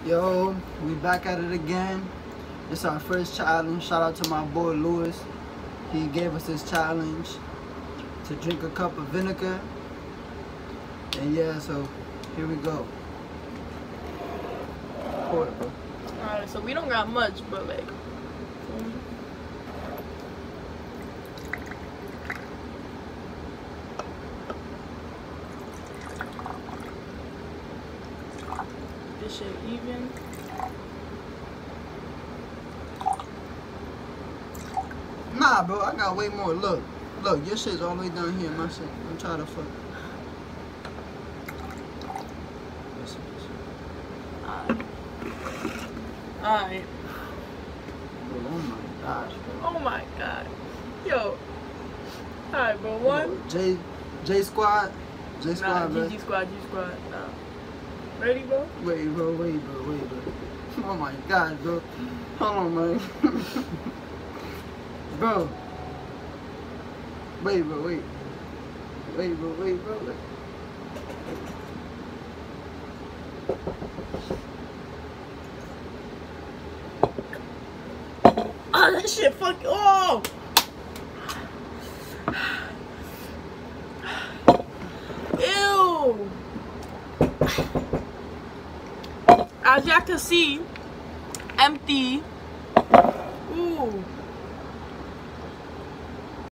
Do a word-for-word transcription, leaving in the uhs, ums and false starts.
Yo, we back at it again. It's our first challenge. Shout out to my boy Lewis. He gave us this challenge to drink a cup of vinegar. And yeah, so here we go. Pour it, bro. Alright, so we don't got much, but like. This shit even. Nah, bro, I got way more. Look, look, your shit's all the way down here. My shit. I'm trying to fuck. Alright. Oh my gosh, bro. Oh my god. Yo. Alright, bro. One. J, J Squad. J Squad, Nah, bro. G G Squad, G Squad. Nah. Ready, bro? Wait, bro, wait, bro, wait, bro. Oh my god, bro. Hold on, man. Bro. Wait, bro, wait. Wait, bro, wait, bro. Wait. Oh, that shit fuck. Oh! Ew! As y'all can see, empty. Ooh.